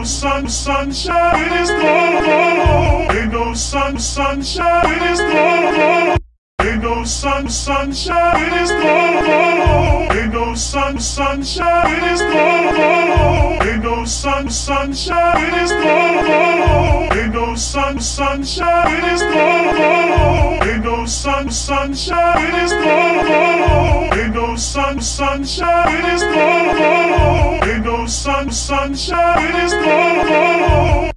sunshine is gone. Ain't no sunshine is gone. Ain't no sunshine is gone. Ain't no sunshine is gone. Ain't no sunshine is gone. Ain't no sunshine is gone. Ain't no sunshine is gone. Ain't no sunshine is gone. Ain't no sunshine is gone.